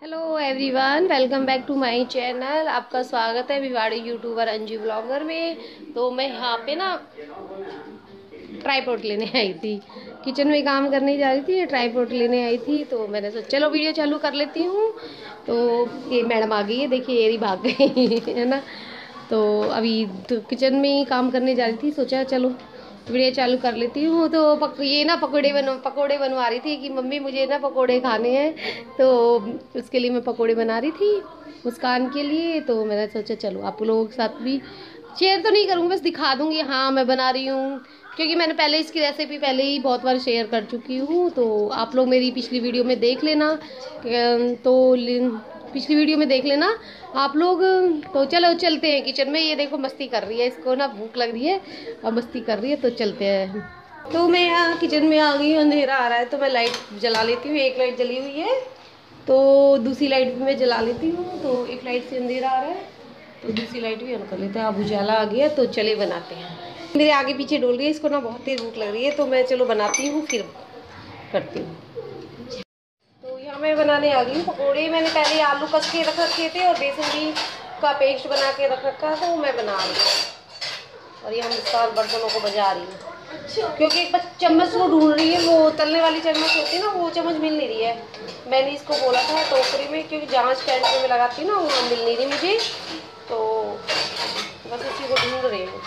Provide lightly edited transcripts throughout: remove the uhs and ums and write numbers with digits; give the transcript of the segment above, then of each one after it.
Hello everyone, welcome back to my channel. आपका स्वागत है भिवाड़ी यूट्यूबर अंजू ब्लॉगर में। तो मैं यहाँ पे ना ट्राईपॉड लेने आई थी। किचन में काम करने जा रही थी, ट्राईपॉड लेने आई थी। तो मैंने सोचा चलो वीडियो चालू कर लेती हूँ। तो ये मैडम आ गई है, देखिए ये भाग गई है ना। तो अभी तो किचन में ही काम करने जा रही थी, सोचा चलो वीडियो चालू कर लेती हूँ। तो ये ना पकोड़े बनवा रही थी कि मम्मी मुझे ना पकोड़े खाने हैं। तो उसके लिए मैं पकोड़े बना रही थी मुस्कान के लिए। तो मैंने सोचा चलो आप लोगों के साथ भी शेयर तो नहीं करूँगी, बस दिखा दूँगी हाँ मैं बना रही हूँ। क्योंकि मैंने पहले इसकी रेसिपी पहले ही बहुत बार शेयर कर चुकी हूँ। तो आप लोग मेरी पिछली वीडियो में देख लेना। तो पिछली वीडियो में देख लेना आप लोग। तो चलो चलते हैं किचन में। ये देखो मस्ती कर रही है, इसको ना भूख लग रही है और मस्ती कर रही है। तो चलते हैं। तो मैं यहाँ किचन में आ गई, अंधेरा आ रहा है तो मैं लाइट जला लेती हूँ। एक लाइट जली हुई है तो दूसरी लाइट भी मैं जला लेती हूँ। तो एक लाइट से अंधेरा आ रहा है तो दूसरी लाइट भी ऑन कर लेते हैं। अब उजाला आ गया तो चले बनाते हैं। मेरे आगे पीछे डोल रही है, इसको ना बहुत तेज भूख लग रही है। तो मैं चलो बनाती हूँ फिर करती हूँ। तो यहाँ मैं बनाने आ गई हूँ पकौड़े। मैंने पहले आलू कस के रख रखे थे और बेसन भी का पेस्ट बना के रख रखा था, वो मैं बना रही हूँ। और ये हम इस बर्तनों को बजा रही हूँ क्योंकि एक चम्मच वो ढूंढ रही है, वो तलने वाली चम्मच होती है ना, वो चम्मच मिल नहीं रही है। मैंने इसको बोला था टोकरी में, क्योंकि जहाँ स्टैंड में लगाती हूँ ना वहाँ मिल नहीं रही मुझे। तो बस उसी को ढूंढ रही हूँ।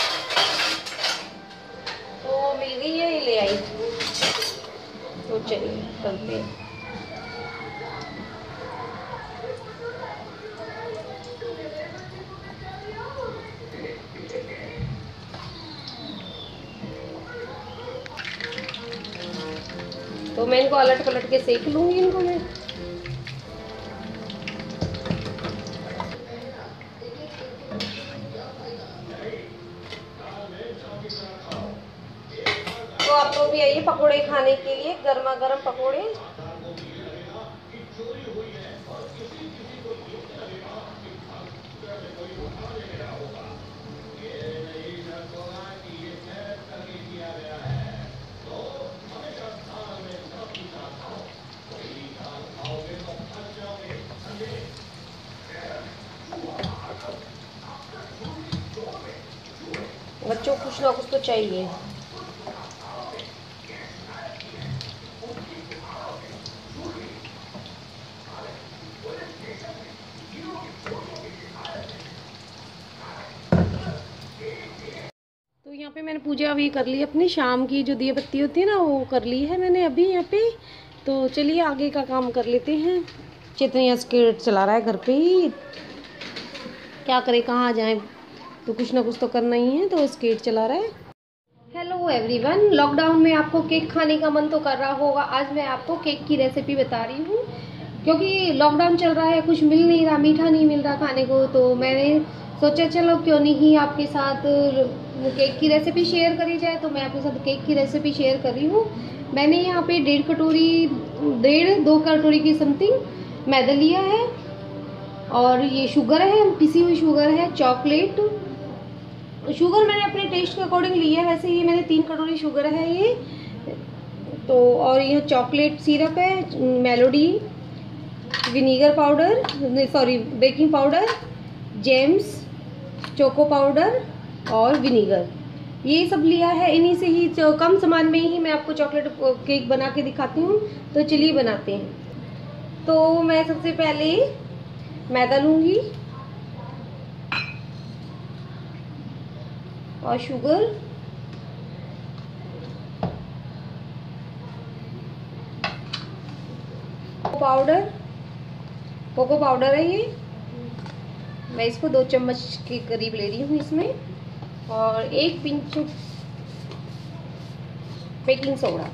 तो मिल गई है, ये ले आई। तो चलिए चलते हैं। तो मैं इनको अलट पलट के सेक लूँगी इनको मैं। तो आप लोग भी आइए पकोड़े खाने के लिए, गर्मा गर्म पकोड़े। बच्चों को कुछ ना कुछ तो चाहिए। तो यहाँ पे मैंने पूजा अभी कर ली, अपनी शाम की जो दिया बत्ती होती है ना वो कर ली है मैंने अभी यहाँ पे। तो चलिए आगे का काम कर लेते हैं। चेतन स्केट चला रहा है घर पे ही, क्या करे कहाँ जाए, तो कुछ ना कुछ तो करना ही है। तो स्केट चला रहा है। हेलो एवरीवन, लॉकडाउन में आपको केक खाने का मन तो कर रहा होगा। आज मैं आपको केक की रेसिपी बता रही हूँ। क्योंकि लॉकडाउन चल रहा है, कुछ मिल नहीं रहा, मीठा नहीं मिल रहा खाने को। तो मैंने सोचा चलो क्यों नहीं आपके साथ केक की रेसिपी शेयर करी जाए। तो मैं आपके साथ केक की रेसिपी शेयर कर रही हूँ। मैंने यहाँ पे 1.5 कटोरी की समथिंग मैदा लिया है। और ये शुगर है, पिसी हुई शुगर है। चॉकलेट शुगर मैंने अपने टेस्ट के अकॉर्डिंग ली है। वैसे ये मैंने 3 कटोरी शुगर है ये तो। और ये चॉकलेट सिरप है, Melody, vinegar powder, sorry baking powder, Gems, choco powder और विनीगर, ये सब लिया है। इन्हीं से ही कम सामान में ही मैं आपको चॉकलेट केक बना के दिखाती हूँ। तो चलिए बनाते हैं। तो मैं सबसे पहले मैदा लूँगी और शुगर, कोको पाउडर है ये। मैं इसको 2 चम्मच के करीब ले रही हूँ इसमें। और 1 पिंच बेकिंग सोडा।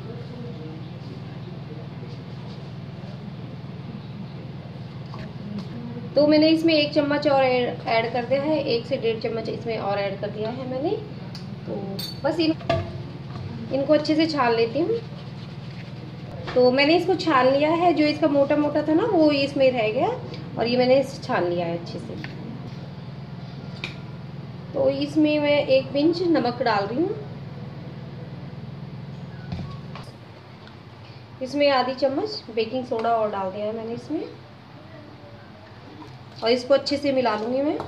तो मैंने इसमें 1 चम्मच और ऐड कर दिया है। 1 से 1.5 चम्मच इसमें और ऐड कर दिया है मैंने। तो बस इनको अच्छे से छान लेती हूँ। तो मैंने इसको छान लिया है, जो इसका मोटा मोटा था ना वो इसमें रह गया और ये मैंने छान लिया है अच्छे से। तो इसमें मैं 1 पिंच नमक डाल रही हूँ। इसमें आधी चम्मच बेकिंग सोडा और डाल दिया है मैंने इसमें, और इसको अच्छे से मिला लूँगी मैं।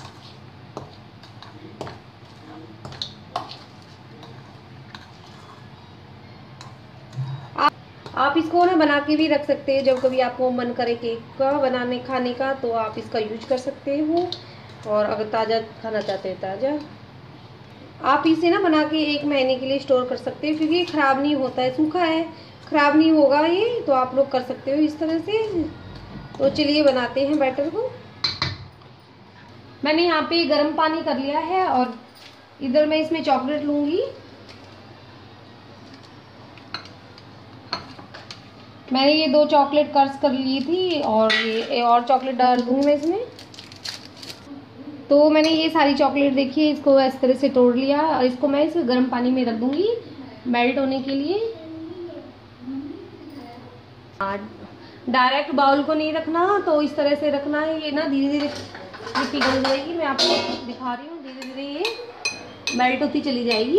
आप इसको ना बना के भी रख सकते हैं, जब कभी आपको मन करे केक का बनाने खाने का तो आप इसका यूज कर सकते हो। और अगर ताज़ा खाना चाहते हैं ताज़ा, आप इसे ना बना के 1 महीने के लिए स्टोर कर सकते हैं, क्योंकि ये ख़राब नहीं होता है, सूखा है, ख़राब नहीं होगा ये, तो आप लोग कर सकते हो इस तरह से। तो चलिए बनाते हैं बैटर को। मैंने यहाँ पे गर्म पानी कर लिया है और इधर मैं इसमें चॉकलेट लूँगी। मैंने ये 2 चॉकलेट क्रश कर ली थी और ये और चॉकलेट डाल दूँगी मैं इसमें। तो मैंने ये सारी चॉकलेट देखिए इसको इस तरह से तोड़ लिया और इसको मैं इस गर्म पानी में रख दूँगी मेल्ट होने के लिए। डायरेक्ट बाउल को नहीं रखना, तो इस तरह से रखना है। ये ना धीरे धीरे ये पिघल जाएगी, मैं आपको दिखा रही हूँ, धीरे धीरे ये मेल्ट होती चली जाएगी।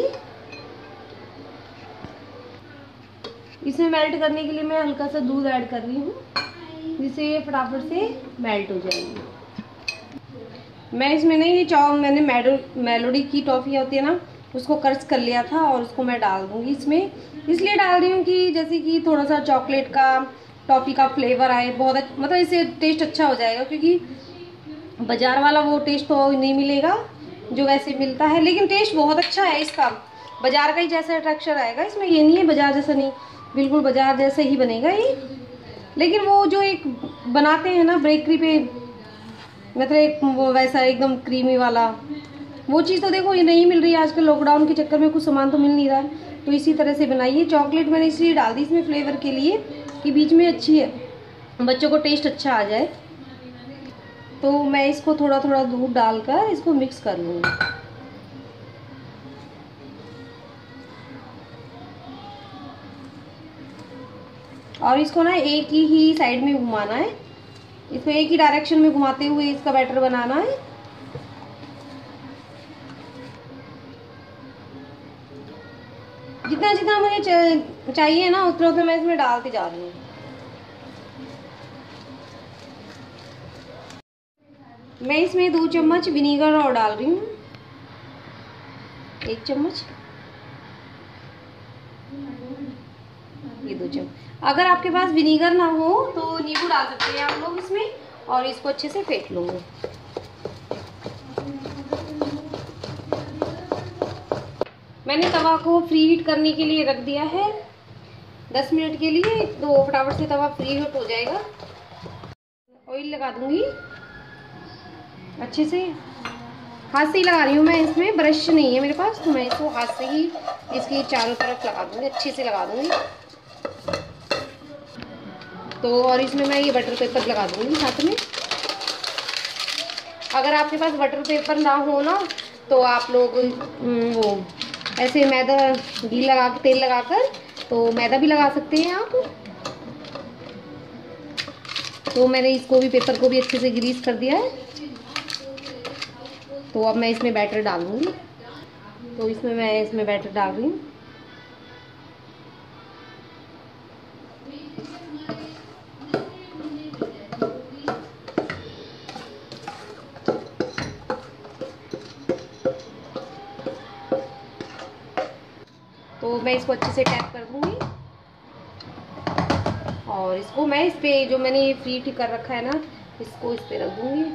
इसमें मेल्ट करने के लिए मैं हल्का सा दूध ऐड कर रही हूँ, जिससे ये फटाफट से मेल्ट हो जाएगी। मैं इसमें नहीं ये मैंने मेलोडी की टॉफ़ी होती है ना, उसको क्रश कर लिया था और उसको मैं डाल दूँगी इसमें। इसलिए डाल रही हूँ कि जैसे कि थोड़ा सा चॉकलेट का टॉफ़ी का फ्लेवर आए, बहुत मतलब इससे टेस्ट अच्छा हो जाएगा, क्योंकि बाज़ार वाला वो टेस्ट तो नहीं मिलेगा जो वैसे मिलता है, लेकिन टेस्ट बहुत अच्छा है इसका, बाज़ार का ही जैसा टेक्सचर आएगा इसमें। ये नहीं है बाज़ार जैसा, नहीं, बिल्कुल बाज़ार जैसे ही बनेगा ये। लेकिन वो जो एक बनाते हैं ना बेकरी पे, मतलब एक वो वैसा एकदम क्रीमी वाला, वो चीज़ तो देखो ये नहीं मिल रही है आजकल, लॉकडाउन के चक्कर में कुछ सामान तो मिल नहीं रहा है। तो इसी तरह से बनाइए। चॉकलेट मैंने इसलिए डाल दी इसमें फ्लेवर के लिए कि बीच में अच्छी है, बच्चों को टेस्ट अच्छा आ जाए। तो मैं इसको थोड़ा थोड़ा दूध डालकर इसको मिक्स कर लूँगी। और इसको ना एक ही साइड में घुमाना है, इसको एक ही डायरेक्शन में घुमाते हुए इसका बैटर बनाना है। जितना जितना मुझे चाहिए ना उतना उतना मैं इसमें डालती जा रही हूँ। मैं इसमें 2 चम्मच विनीगर और डाल रही हूँ, 1 चम्मच, ये 2 चम्मच। अगर आपके पास विनीगर ना हो तो नींबू डाल सकते हैं आप लोग इसमें, और इसको अच्छे से फेंट लूँगी। मैंने तवा को फ्री हीट करने के लिए रख दिया है 10 मिनट के लिए, तो फटाफट से तवा फ्री हीट हो जाएगा। ऑयल लगा दूँगी अच्छे से, हाथ से ही लगा रही हूँ मैं, इसमें ब्रश नहीं है मेरे पास, तो मैं इसको हाथ से ही इसकी चारों तरफ लगा दूँगी, अच्छे से लगा दूँगी। तो और इसमें मैं ये बटर पेपर लगा दूँगी साथ में। अगर आपके पास बटर पेपर ना हो ना, तो आप लोग वो ऐसे मैदा घी लगा के तेल लगाकर तो मैदा भी लगा सकते हैं आप। तो मैंने इसको भी पेपर को भी अच्छे से ग्रीस कर दिया है। तो अब मैं इसमें बैटर डालूंगी, तो मैं इसमें बैटर डाल रही हूँ। तो मैं इसको अच्छे से टैप कर दूंगी और इसको मैं इस पे जो मैंने ये फ्री कर रखा है ना, इसको इस पे रख दूंगी।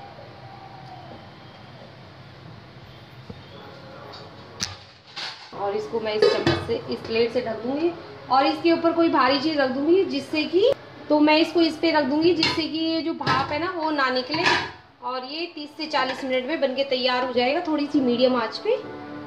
और इसको मैं इस चम्मच से, इस प्लेट से ढक दूंगी और इसके ऊपर कोई भारी चीज़ रख दूंगी, जिससे कि, तो मैं इसको इस पे रख दूंगी जिससे कि ये जो भाप है ना वो ना निकले, और ये 30 से 40 मिनट में बनके तैयार हो जाएगा, थोड़ी सी मीडियम आंच पे।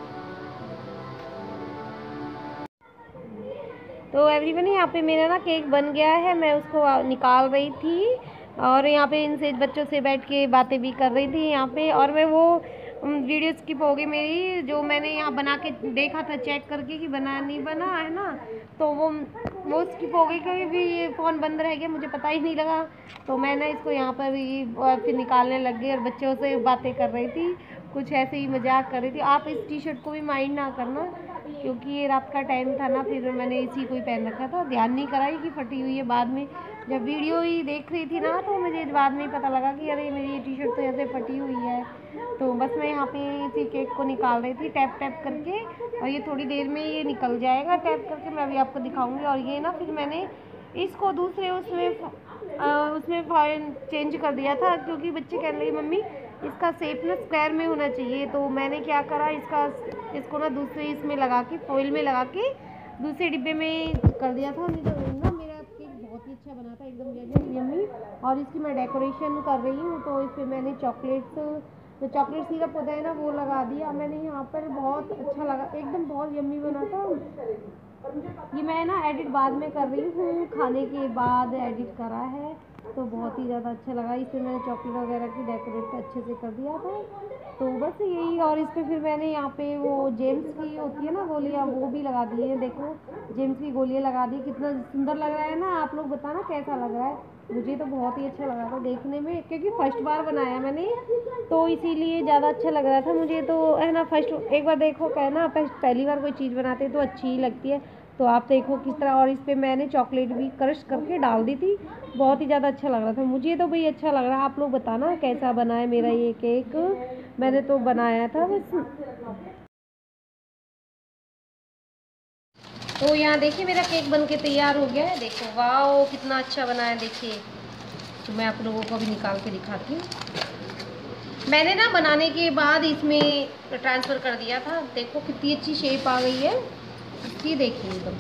तो एवरीवन यहाँ पे मेरा ना केक बन गया है, मैं उसको निकाल रही थी और यहाँ पे इनसे बच्चों से बैठ के बातें भी कर रही थी यहाँ पे। और मैं वो वीडियो स्किप हो गई मेरी, जो मैंने यहाँ बना के देखा था चेक करके कि बना नहीं बना है ना, तो वो स्किप हो गई क्योंकि भी ये फ़ोन बंद रह गया, मुझे पता ही नहीं लगा। तो मैंने इसको यहाँ पर ही फिर निकालने लग गई और बच्चों से बातें कर रही थी, कुछ ऐसे ही मजाक कर रही थी। आप इस टी शर्ट को भी माइंड ना करना, क्योंकि ये रात का टाइम था ना, फिर मैंने इसी को ही पहन रखा था, ध्यान नहीं करा कि फटी हुई है। बाद में जब वीडियो ही देख रही थी ना, तो मुझे बाद में ही पता लगा कि अरे मेरी ये टी शर्ट तो ऐसे फटी हुई है। तो बस मैं यहाँ पे इसी केक को निकाल रही थी टैप टैप करके, और ये थोड़ी देर में ये निकल जाएगा टैप करके, मैं अभी आपको दिखाऊंगी। और ये ना फिर मैंने इसको दूसरे उसमें फॉइल चेंज कर दिया था, क्योंकि बच्चे कहने लगे मम्मी इसका शेप ना स्क्वायर में होना चाहिए। तो मैंने क्या करा, इसको ना दूसरे इसमें लगा के, फॉइल में लगा के दूसरे डिब्बे में कर दिया था। नहीं तो ना मेरा केक बहुत ही अच्छा बना था, एकदम यम्मी। और इसकी मैं डेकोरेशन कर रही हूँ, तो इस पर मैंने जो चॉकलेट सिरप होता है ना, वो लगा दिया मैंने यहाँ पर। बहुत अच्छा लगा, एकदम बहुत यम्मी बना था। ये मैं ना एडिट बाद में कर रही हूँ, खाने के बाद एडिट करा है, तो बहुत ही ज़्यादा अच्छा लगा। इसमें मैंने चॉकलेट वगैरह की डेकोरेट अच्छे से कर दिया था। तो बस यही, और इस पर फिर मैंने यहाँ पे वो जेम्स की होती है ना गोलियाँ, वो भी लगा दी है। देखो जेम्स की गोलियाँ लगा दी, कितना सुंदर लग रहा है ना। आप लोग बताना कैसा लग रहा है। मुझे तो बहुत ही अच्छा लगा था देखने में, क्योंकि फर्स्ट बार बनाया मैंने, तो इसीलिए ज़्यादा अच्छा लग रहा था मुझे। तो है ना, फर्स्ट एक बार देखो कहना, पहली बार कोई चीज़ बनाते हैं तो अच्छी ही लगती है। तो आप देखो किस तरह, और इस पर मैंने चॉकलेट भी क्रश करके डाल दी थी। बहुत ही ज़्यादा अच्छा लग रहा था मुझे तो भाई, अच्छा लग रहा है। आप लोग बताना कैसा बना है मेरा ये केक। मैंने तो बनाया था बस। तो यहाँ देखिए मेरा केक बनके तैयार हो गया है। देखो वाओ कितना अच्छा बना है, देखिए। तो मैं आप लोगों को अभी निकाल के दिखाती हूँ। मैंने ना बनाने के बाद इसमें ट्रांसफ़र कर दिया था। देखो कितनी अच्छी शेप आ गई है इसकी, देखिए एकदम।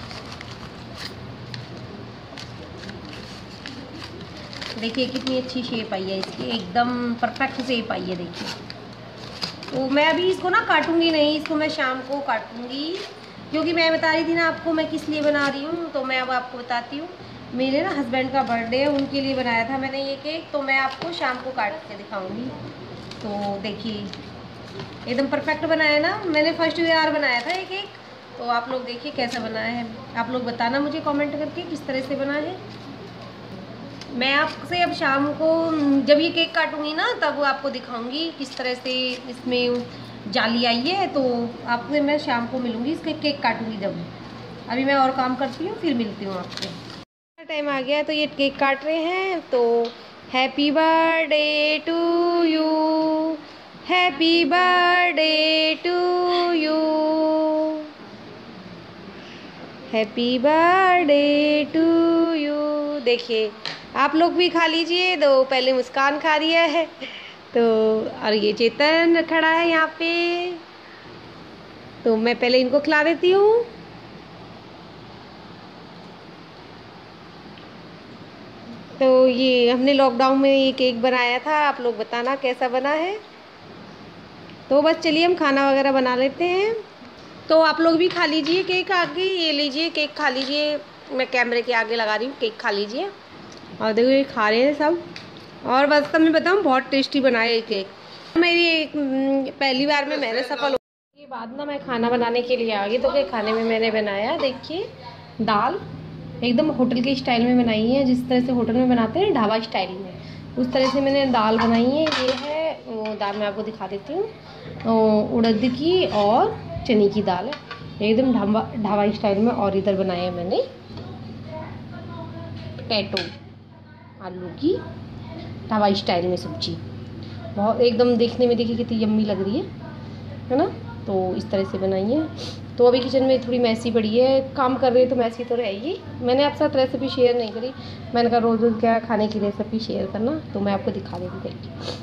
देखिए कितनी अच्छी शेप आई है इसकी, एकदम परफेक्ट शेप आई है, देखिए। तो मैं अभी इसको ना काटूंगी नहीं, इसको मैं शाम को काटूंगी, क्योंकि मैं बता रही थी ना आपको मैं किस लिए बना रही हूँ। तो मैं अब आपको बताती हूँ। मेरे ना हस्बैंड का बर्थडे है, उनके लिए बनाया था मैंने ये केक। तो मैं आपको शाम को काट के दिखाऊंगी। तो देखिए एकदम परफेक्ट बनाया ना, मैंने फर्स्ट बार बनाया था ये केक। तो आप लोग देखिए कैसा बना है। आप लोग बताना मुझे कमेंट करके किस तरह से बना है। मैं आपसे अब शाम को जब ये केक काटूंगी ना, तब आपको दिखाऊंगी किस तरह से इसमें जाली आई है। तो आपसे मैं शाम को मिलूंगी, इसके केक काटूंगी जब। अभी मैं और काम करती हूँ, फिर मिलती हूँ आपसे। टाइम आ गया है, तो ये केक काट रहे हैं। तो happy birthday to you, happy birthday to you, happy birthday to you. देखिए आप लोग भी खा लीजिए। तो पहले मुस्कान खा रही है, तो और ये चेतन खड़ा है यहाँ पे। तो मैं पहले इनको खिला देती हूँ। तो ये हमने लॉकडाउन में ये केक बनाया था, आप लोग बताना कैसा बना है। तो बस चलिए हम खाना वगैरह बना लेते हैं। तो आप लोग भी खा लीजिए केक, आगे ये लीजिए केक खा लीजिए। मैं कैमरे के आगे लगा रही हूँ, केक खा लीजिए। और देखो ये खा रहे हैं सब। और बस मैं बताऊँ बहुत टेस्टी बना है ये केक। मेरी पहली बार में मैंने सफल के बाद ना मैं खाना बनाने के लिए आ गई। तो खाने में मैंने बनाया, देखिए दाल एकदम होटल के स्टाइल में बनाई है, जिस तरह से होटल में बनाते हैं ढाबा स्टाइल में, उस तरह से मैंने दाल बनाई है। ये है वो दाल, मैं आपको दिखा देती हूँ, उड़द की और चने की दाल है, एकदम ढाबा स्टाइल में। और इधर बनाया है मैंने पोटैटो, आलू की ढाबा स्टाइल में सब्जी। बहुत एकदम देखने में देखिए कितनी यम्मी लग रही है ना। तो इस तरह से बनाई है। तो अभी किचन में थोड़ी मैसी पड़ी है, काम कर रही है तो मैसी तो रहेगी। मैंने आपके साथ रेसिपी शेयर नहीं करी, मैंने कहा रोज़ रोज़ क्या खाने की रेसिपी शेयर करना, तो मैं आपको दिखा देती। देखिए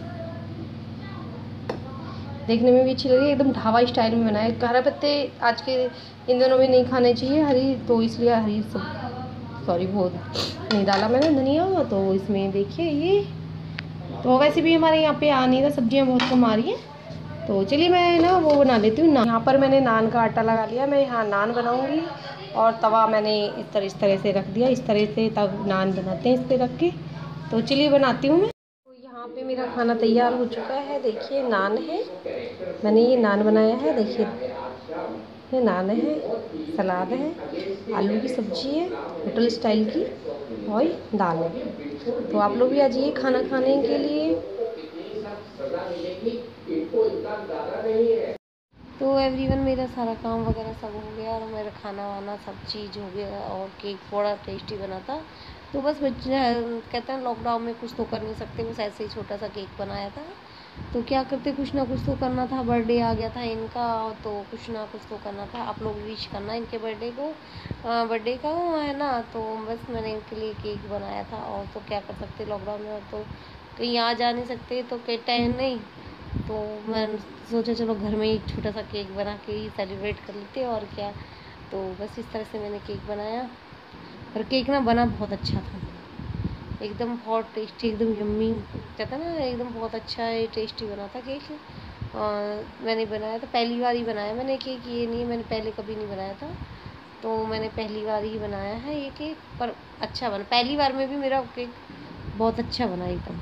देखने में भी अच्छी लगी, एकदम ढाबा स्टाइल में बनाया। हरा पत्ते आज के इन दिनों में नहीं खाने चाहिए हरी, तो इसलिए हरी वो नहीं डाला मैंने धनिया। तो इसमें देखिए ये, तो वैसे भी हमारे यहाँ पे आ नहीं रहा, सब्जियाँ बहुत कम आ रही हैं। तो चलिए मैं ना वो बना लेती हूँ। यहाँ पर मैंने नान का आटा लगा लिया, मैं यहाँ नान बनाऊँगी। और तवा मैंने इस तरह से रख दिया, इस तरह से तब नान बनाते हैं इस पर रख के। तो चलिए बनाती हूँ मैं। तो यहाँ पे मेरा खाना तैयार हो चुका है। देखिए नान है, मैंने ये नान बनाया है। देखिए ये नान है, सलाद है, आलू की सब्जी है होटल स्टाइल की, और दाल है। तो आप लोग भी आ जाइए खाना खाने के लिए। तो एवरीवन मेरा सारा काम वगैरह सब हो गया और मेरा खाना वाना सब चीज़ हो गया और केक बड़ा टेस्टी बना था। तो बस बच्चे कहते हैं लॉकडाउन में कुछ तो कर नहीं सकते, बस ऐसे ही छोटा सा केक बनाया था। तो क्या करते, कुछ ना कुछ तो करना था, बर्थडे आ गया था इनका, तो कुछ ना कुछ तो करना था। आप लोग विश करना इनके बर्थडे को, बर्थडे का है ना। तो बस मैंने इनके लिए केक बनाया था, और तो क्या कर सकते लॉकडाउन में, और तो कहीं आ जा नहीं सकते तो कहीं टाइम नहीं। तो मैं सोचा चलो घर में एक छोटा सा केक बना के ही सेलिब्रेट कर लेते और क्या। तो बस इस तरह से मैंने केक बनाया, और केक ना बना बहुत अच्छा था, एकदम बहुत टेस्टी, एकदम यम्मी कहता है ना, एकदम बहुत अच्छा है, टेस्टी बना था केक। मैंने बनाया था, पहली बार ही बनाया मैंने केक, ये नहीं मैंने पहले कभी नहीं बनाया था। तो मैंने पहली बार ही बनाया है ये केक, पर अच्छा बना। पहली बार में भी मेरा केक बहुत अच्छा बना एकदम।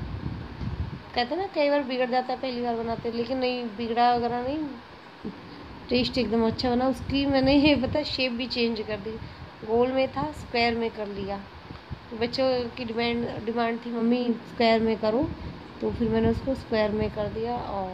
कहते हैं ना कई बार बिगड़ जाता है पहली बार बनाते, लेकिन नहीं बिगड़ा वगैरह नहीं, टेस्ट एकदम अच्छा बना। उसकी मैंने ये पता शेप भी चेंज कर दी, गोल में था स्क्वायर में कर लिया। बच्चों की डिमांड थी मम्मी स्क्वायर में करो, तो फिर मैंने उसको स्क्वायर में कर दिया।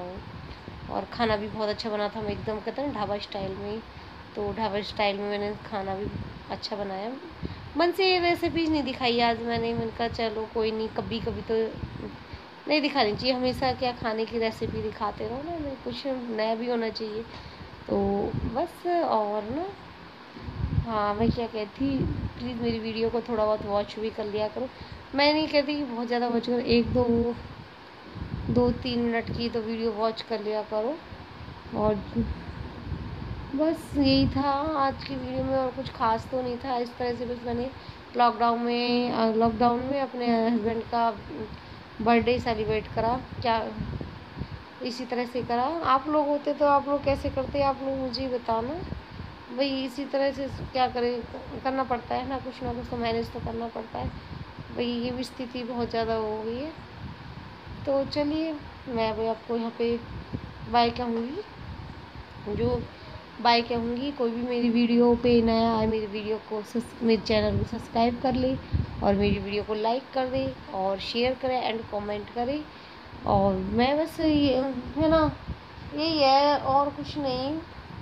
और खाना भी बहुत अच्छा बना था, मैं एकदम कहते हैं ना ढाबा स्टाइल में। तो ढाबा स्टाइल में मैंने खाना भी अच्छा बनाया। मन से ये रेसिपीज नहीं दिखाई आज मैंने कहा चलो कोई नहीं, कभी कभी तो नहीं दिखानी चाहिए, हमेशा क्या खाने की रेसिपी दिखाते रहो ना, कुछ नया भी होना चाहिए। तो बस और ना, हाँ मैं क्या कहती, प्लीज़ मेरी वीडियो को थोड़ा बहुत वॉच भी कर लिया करो। मैं नहीं कहती कि बहुत ज़्यादा वॉच करो, एक दो 3 मिनट की तो वीडियो वॉच कर लिया करो। और बस यही था आज की वीडियो में, और कुछ खास तो नहीं था। इस तरह से बस मैंने लॉकडाउन में अपने हस्बैंड का बर्थडे सेलिब्रेट करा, क्या इसी तरह से करा। आप लोग होते तो आप लोग कैसे करते, आप लोग मुझे बताना भाई। इसी तरह से क्या करें, करना पड़ता है ना कुछ तो मैनेज तो करना पड़ता है भाई, ये भी स्थिति बहुत ज़्यादा हो गई है। तो चलिए मैं अभी आपको यहाँ पे बाय कहूँगी, जो बाय कहूँगी। कोई भी मेरी वीडियो पे नया आए, मेरी वीडियो को मेरे चैनल को सब्सक्राइब कर ले, और मेरी वीडियो को लाइक कर दे, और शेयर करें एंड कमेंट करें। और मैं बस ये है ना, यही है और कुछ नहीं।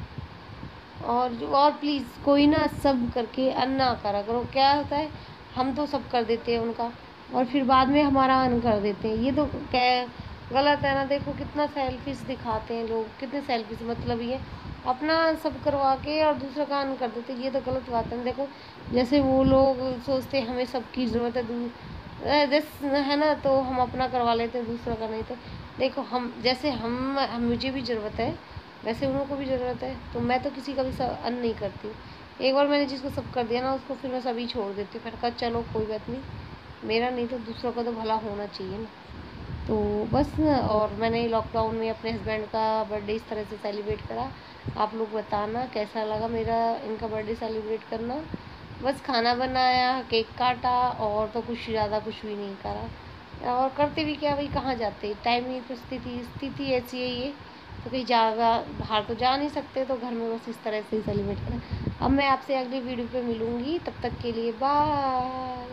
और प्लीज़ कोई ना सब करके अन्ना करा करो। क्या होता है, हम तो सब कर देते हैं उनका, और फिर बाद में हमारा अन कर देते हैं, ये तो क्या गलत है ना। देखो कितना सेल्फिश दिखाते हैं लोग, कितने सेल्फिश, मतलब ये अपना सब करवा के और दूसरा का अन कर देते हैं, ये तो गलत बात है ना। देखो जैसे वो लोग सोचते हैं हमें सबकी ज़रूरत है, है ना, तो हम अपना करवा लेते हैं, दूसरा का नहीं। तो देखो हम जैसे हम मुझे भी ज़रूरत है, वैसे उन लोगों को भी ज़रूरत है, तो मैं तो किसी का भी अन नहीं करती हूँ। एक बार मैंने जिसको सब कर दिया ना, उसको फिर मैं सभी छोड़ देती हूँ, फिर कहा चलो कोई बात नहीं, मेरा नहीं तो दूसरों का तो भला होना चाहिए ना। तो बस और मैंने लॉकडाउन में अपने हस्बैंड का बर्थडे इस तरह से सेलिब्रेट करा। आप लोग बताना कैसा लगा मेरा इनका बर्थडे सेलिब्रेट करना। बस खाना बनाया, केक काटा, और तो कुछ ज़्यादा कुछ भी नहीं करा। और करते भी क्या भाई, कहाँ जाते, टाइम ही तो, स्थिति ऐसी है ये, तो कहीं बाहर तो जा नहीं सकते, तो घर में बस इस तरह से ही सेलिब्रेट करें। अब मैं आपसे अगली वीडियो पे मिलूँगी, तब तक के लिए बाय।